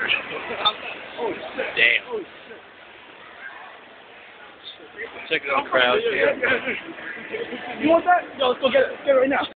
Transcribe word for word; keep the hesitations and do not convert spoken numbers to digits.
Oh, Damn. oh, Check it out, crowd. You want that? Yo, let's go get it. Get it right now.